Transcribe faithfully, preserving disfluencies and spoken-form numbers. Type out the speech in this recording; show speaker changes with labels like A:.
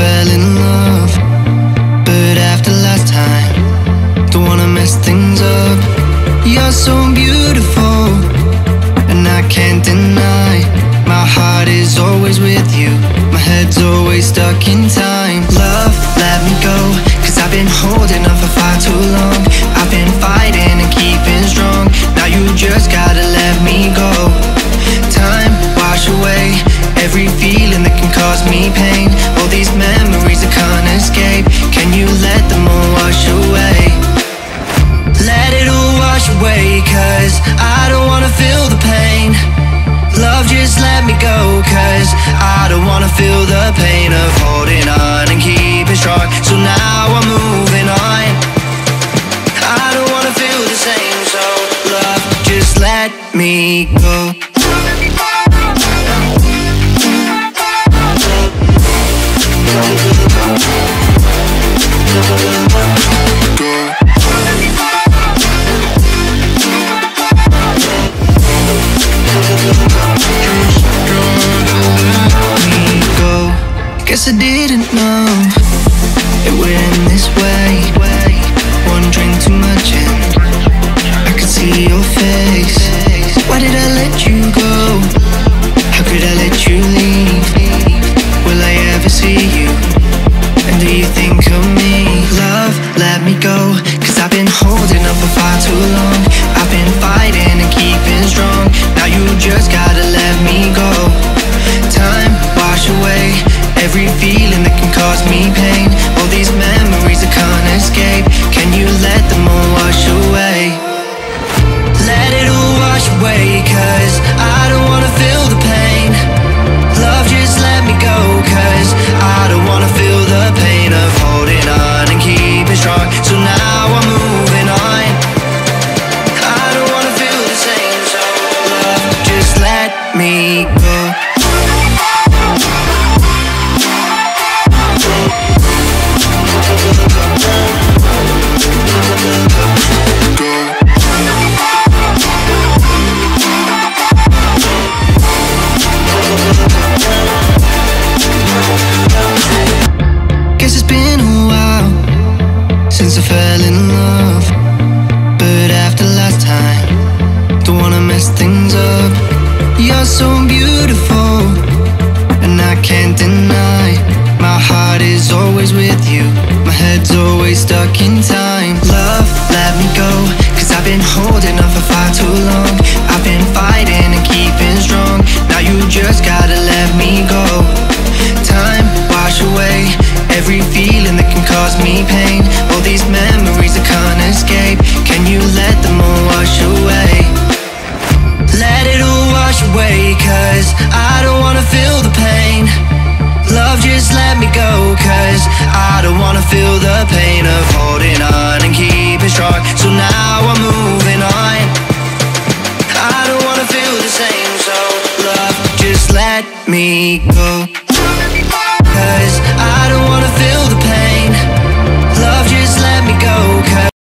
A: fell in love, but after last time, don't wanna mess things up. You're so beautiful, and I can't deny, my heart is always with you, my head's always stuck in time. Love, let me go, cause I've been holding on for far too long. I've been fighting and keeping strong, now you just gotta let me go. Time, wash away every feeling that can cause me pain. All these memories I can't escape, can you let them all wash away? Let it all wash away, cause I don't wanna feel the pain. Love, just let me go, cause I don't wanna feel the pain of holding on and keeping strong. So now I'm moving on, I don't wanna feel the same. So love, just let me go. Guess I didn't know it would end this way. One drink too much and I could see your face. Why did I let you go? How could I let you leave? Will I ever see you? And do you think of me? Love, let me go, cause I've been holding up for far too long. I've been fighting and keeping strong, now you just gotta let me go. Time, wash away every feeling that can cause me pain. All these memories I can't escape, can you let them all wash away? Let it all wash away, cause I don't wanna feel the pain. Love, just let me go, cause I don't wanna feel the pain of holding on and keeping strong. So now I'm moving on, I don't wanna feel the same. So love, just let me go. Guess it's been a while since I fell in love, but after last time, don't wanna mess things up. You're so beautiful, and I can't deny, my heart is always with you, my head's always stuck in time. Love, let me go, cause I've been holding on for far too long. I've been fighting and keeping strong, now you just gotta let me go. Time, wash away every feeling that can cause me pain. All these memories I can't escape, can you let them all wash away? Let it all wash away, cause I don't wanna feel the pain. Love, just let me go, cause I don't wanna feel the pain of holding on and keeping strong. So now I'm moving on, I don't wanna feel the same. So love, just let me go.